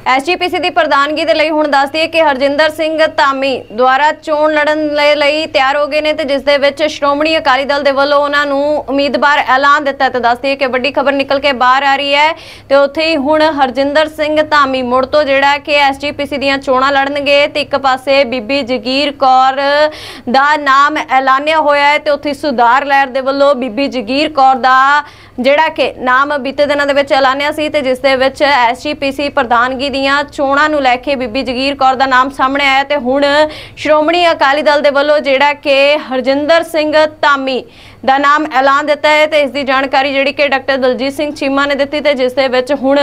SGPC ਦੀ ਪ੍ਰਧਾਨਗੀ ਦੇ ਲਈ ਹੁਣ ਦੱਸਦੀ ਹੈ ਕਿ ਹਰਜਿੰਦਰ ਸਿੰਘ ਧਾਮੀ ਦੁਆਰਾ ਚੋਣ ਲੜਨ ਲਈ ਤਿਆਰ ਹੋ ਗਏ ਨੇ ਤੇ ਜਿਸ ਦੇ ਵਿੱਚ ਸ਼੍ਰੋਮਣੀ ਅਕਾਲੀ ਦਲ ਦੇ ਵੱਲੋਂ ਉਹਨਾਂ ਨੂੰ ਉਮੀਦਵਾਰ ਐਲਾਨ ਦਿੱਤਾ ਤੇ ਦੱਸਦੀ ਹੈ ਕਿ ਵੱਡੀ ਖਬਰ ਨਿਕਲ ਕੇ ਬਾਹਰ ਆ ਰਹੀ ਹੈ ਤੇ ਉੱਥੇ ਹੀ ਹੁਣ ਹਰਜਿੰਦਰ ਸਿੰਘ ਧਾਮੀ ਮੁੜ ਤੋਂ ਜਿਹੜਾ ਕਿ ਐਸਜੀਪੀਸੀ ਦੀਆਂ ਚੋਣਾਂ ਲੜਨਗੇ ਤੇ ਇੱਕ ਪਾਸੇ ਬੀਬੀ ਜਗੀਰ ਕੌਰ ਦਾ ਨਾਮ ਐਲਾਨਿਆ ਹੋਇਆ ਹੈ ਤੇ ਉੱਥੇ ਸੁਧਾਰ ਲਹਿਰ ਦੇ ਵੱਲੋਂ ਬੀਬੀ ਜਗੀਰ ਕੌਰ ਦਾ ਜਿਹੜਾ ਕਿ ਨਾਮ ਬੀਤੇ ਦਿਨਾਂ ਦੇ ਵਿੱਚ ਐਲਾਨਿਆ ਸੀ ਤੇ ਜਿਸ ਦੇ ਵਿੱਚ ਐਸਜੀਪੀਸੀ ਪ੍ਰਧਾਨਗੀ ਦੀਆਂ ਚੋਣਾਂ ਨੂੰ ਲੈ ਕੇ ਬੀਬੀ ਜਗੀਰ ਕੌਰ ਦਾ ਨਾਮ ਸਾਹਮਣੇ ਆਇਆ ਤੇ ਹੁਣ ਸ਼੍ਰੋਮਣੀ ਅਕਾਲੀ ਦਲ ਦੇ ਵੱਲੋਂ ਜਿਹੜਾ ਕਿ ਹਰਜਿੰਦਰ ਸਿੰਘ ਧਾਮੀ ਦਾ ਨਾਮ ਐਲਾਨ ਦਿੱਤਾ ਹੈ ਤੇ ਇਸ ਦੀ ਜਾਣਕਾਰੀ ਜਿਹੜੀ ਕਿ ਡਾਕਟਰ ਦਲਜੀਤ ਸਿੰਘ ਚੀਮਾ ਨੇ ਦਿੱਤੀ ਤੇ ਜਿਸ ਦੇ ਵਿੱਚ ਹੁਣ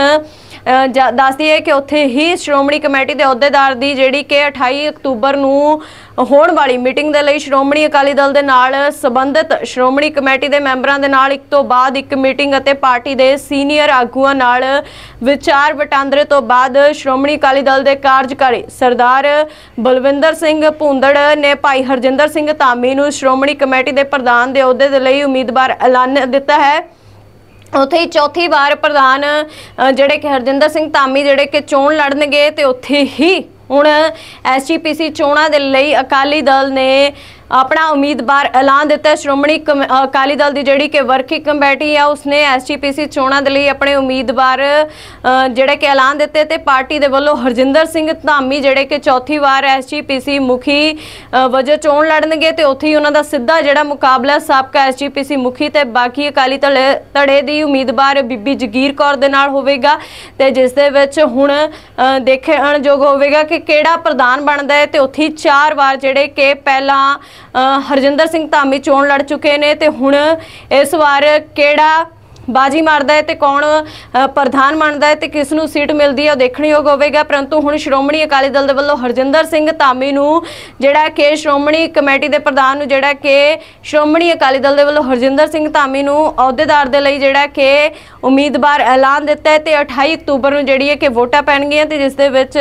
ਦੱਸਦੀ ਹੈ ਕਿ ਉੱਥੇ ਹੀ ਸ਼੍ਰੋਮਣੀ ਕਮੇਟੀ ਦੇ ਅਹੁਦੇਦਾਰ ਦੀ ਜਿਹੜੀ ਕਿ 28 ਅਕਤੂਬਰ ਨੂੰ ਹੋਣ ਵਾਲੀ ਮੀਟਿੰਗ ਦੇ ਲਈ ਸ਼੍ਰੋਮਣੀ ਅਕਾਲੀ ਦਲ ਦੇ ਨਾਲ ਸੰਬੰਧਿਤ ਸ਼੍ਰੋਮਣੀ ਕਮੇਟੀ ਦੇ ਮੈਂਬਰਾਂ ਦੇ ਨਾਲ ਇੱਕ ਤੋਂ ਬਾਅਦ ਇੱਕ ਮੀਟਿੰਗ ਅਤੇ ਪਾਰਟੀ ਦੇ ਸੀਨੀਅਰ ਆਗੂਆਂ ਨਾਲ ਵਿਚਾਰ ਵਟਾਂਦਰੇ ਤੋਂ ਬਾਅਦ ਸ਼੍ਰੋਮਣੀ ਅਕਾਲੀ ਦਲ ਦੇ ਕਾਰਜਕਾਰੀ ਸਰਦਾਰ ਬਲਵਿੰਦਰ ਸਿੰਘ ਭੁੰਦੜ ਨੇ ਭਾਈ ਹਰਜਿੰਦਰ ਸਿੰਘ ਧਾਮੀ ਨੂੰ ਸ਼੍ਰੋਮਣੀ ਕਮੇਟੀ ਦੇ ਪ੍ਰਧਾਨ ਦੇ ਅਹੁਦੇ ਦੇ ਲਈ ਉਮੀਦਵਾਰ ਐਲਾਨ ਦਿੱਤਾ ਹੈ। ਉੱਥੇ ਹੀ ਚੌਥੀ ਵਾਰ ਪ੍ਰਧਾਨ ਜਿਹੜੇ ਕਿ ਹਰਜਿੰਦਰ ਸਿੰਘ ਧਾਮੀ ਜਿਹੜੇ ਕਿ ਚੋਣ ਲੜਨਗੇ ਤੇ ਉੱਥੇ ਹੀ ਹੁਣ ਐਸਜੀਪੀਸੀ ਚੋਣਾਂ ਦੇ ਲਈ ਅਕਾਲੀ ਦਲ ਨੇ अपना उम्मीदवार ऐलान दिता। श्रोमणी अकाली दल की जिहड़ी कि वर्किंग कमेटी है उसने एसजीपीसी चोणां दे लई अपने उम्मीदवार जिहड़े कि ऐलान दिते ते पार्टी दे वल्लों हरजिंदर सिंह धामी जिहड़े कि चौथी वार एसजीपीसी मुखी वजह चोण लड़नगे ते उत्थे ही उन्हां दा सीधा जिहड़ा मुकाबला साबका एसजीपीसी मुखी ते बाकी अकाली धड़े दी उम्मीदवार बीबी जगीर कौर दे नाल होवेगा ते जिस दे विच हुण देखणयोग होवेगा कि किहड़ा प्रधान बनदा है ते उत्थे 4 वार जिहड़े कि पहलां हरजिंदर सिंह धामी चोण लड़ चुके ने ते हुण इस वार किहड़ा बाजी मारदा है ते कौन प्रधान बनदा है ते किस नूं सीट मिलदी है देखण योग होवेगा। परंतु हुण श्रोमणी अकाली दल दे वल्लों हरजिंदर सिंह धामी नूं जिहड़ा कि श्रोमणी कमेटी दे प्रधान नूं जिहड़ा कि श्रोमणी अकाली दल दे वल्लों हरजिंदर सिंह धामी नूं अहुदेदार दे लई जिहड़ा कि उम्मीदवार ऐलान दिता है ते 28 अक्तूबर नूं जिहड़ी है कि वोटां पैणगीआं ते जिस दे विच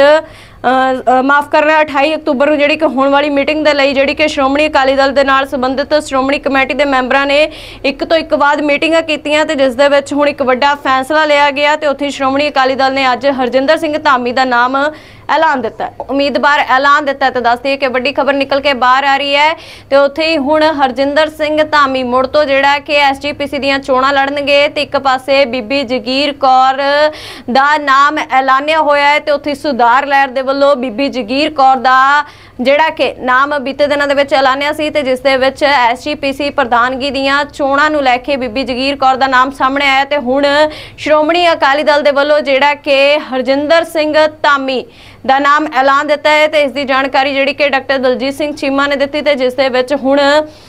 माफ़ करना 28 अक्तूबर जी होने वाली मीटिंग के लिए जी कि श्रोमणी अकाली दल के नाल संबंधित श्रोमणी कमेटी के मैंबरों ने एक तो एक बाद मीटिंगां कीतियां ते जिस दे विच हुण एक वड्डा फैसला लिया गया तो उत्थे श्रोमणी अकाली दल ने अज हरजिंदर सिंह धामी का नाम ऐलान दिता उम्मीदवार ऐलान दिता तो दस दी कि वड्डी खबर निकल के बाहर आ रही है तो उत्थे ही हुण हरजिंदर सिंह धामी मुड़ तो जिहड़ा कि एसजीपीसी दीयां चोणां लड़नगे ते एक पासे बीबी जगीर कौर दा नाम ऐलानिया होया है तो उत्थे सुधार लहर दे वल्लों बीबी जगीर कौर दा जिहड़ा कि नाम बीते दिनों दे विच ऐलानिया सी ते जिस दे विच एसजीपीसी प्रधानगी दीयां चोणां नूं लैके बीबी जगीर कौर दा नाम सामने आया ते हुण श्रोमणी अकाली दल दे वल्लों जिहड़ा कि हरजिंदर सिंह धामी दा नाम ऐलान दिता है तो इसकी जानकारी जिहड़ी कि डॉक्टर दलजीत सिंह चीमा ने दी तो जिस दे विच हुण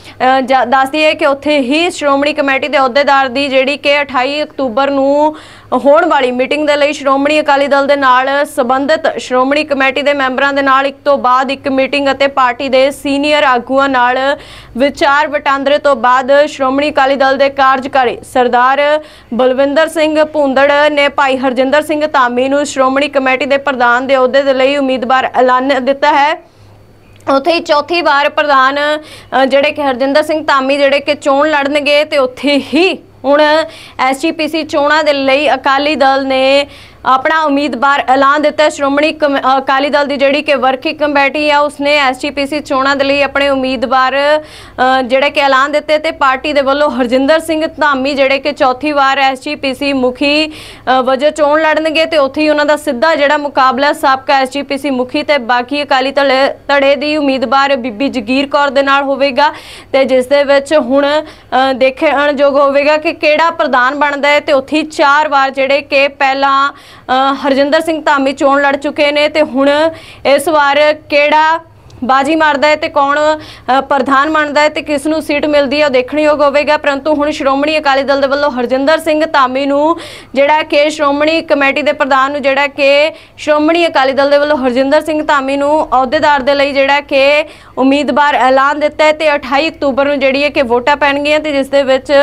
दसदी है कि उत्थे ही श्रोमणी कमेटी के अहुदेदार की जिहड़ी कि 28 अक्तूबर नूं होण वाली मीटिंग के लिए श्रोमणी अकाली दल के नाल संबंधित श्रोमणी कमेटी के मैंबरों के नाल एक तो बाद एक मीटिंग अते पार्टी के सीनियर आगूआं नाल विचार वटांदरे तो बाद श्रोमणी अकाली दल के कार्यकारी सरदार बलविंदर सिंह भुंदड़ ने भाई हरजिंदर सिंह धामी नूं श्रोमणी कमेटी के प्रधान के अहुदे दे लई उम्मीदवार ऐलान दिता है। उत्थे ही चौथी बार प्रधान जिहड़े कि हरजिंदर सिंह धामी जिहड़े कि चोण लड़नगे ते उत्थे ही हुण एसजीपीसी चोणां दे लई अकाली दल ने अपना उम्मीदवार ऐलान दिता। श्रोमणी अकाली दल की जिहड़ी कि वर्किंग कमेटी है उसने एसजीपीसी चोणां दे लई अपने उम्मीदवार जिहड़े कि ऐलान दिते ते पार्टी दे वल्लों हरजिंदर सिंह धामी जिहड़े कि चौथी वार एसजीपीसी मुखी वजह चोण लड़नगे ते उत्थे ही उन्हां दा सीधा जिहड़ा मुकाबला साबका एसजीपीसी मुखी ते बाकी अकाली धड़े दी उम्मीदवार बीबी जगीर कौर दे नाल होवेगा ते जिस दे विच हुण देखणयोग होवेगा कि किहड़ा प्रधान बनदा है ते उत्थे 4 वार जिहड़े कि पहलां हरजिंदर सिंह धामी चोण लड़ चुके ने ते हुण इस वार किहड़ा बाजी मारदा है ते कौन प्रधान बनदा है ते किस नूं सीट मिलदी है देखण योग होवेगा। परंतु हुण श्रोमणी अकाली दल दे वल्लों हरजिंदर सिंह धामी नूं जिहड़ा कि श्रोमणी कमेटी दे प्रधान नूं जिहड़ा कि श्रोमणी अकाली दल दे वल्लों हरजिंदर सिंह धामी नूं अहुदेदार दे लई जिहड़ा कि उम्मीदवार ऐलान दिता है ते 28 अक्तूबर नूं जिहड़ी है कि वोटां पैणगीआं ते जिस दे विच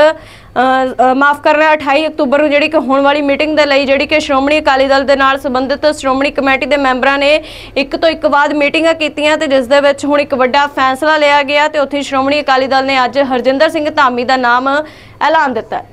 माफ़ करना 28 अक्तूबर को जी होने वाली मीटिंग के लिए जी कि श्रोमणी अकाली दल के नाल संबंधित श्रोमणी कमेटी के मैंबरों ने एक तो एक बाद मीटिंगां कीतियां ते जिस दे विच हुण एक वड्डा फैसला लिया गया तो उत्थे श्रोमणी अकाली दल ने अज हरजिंदर सिंह धामी का नाम ऐलान दिता।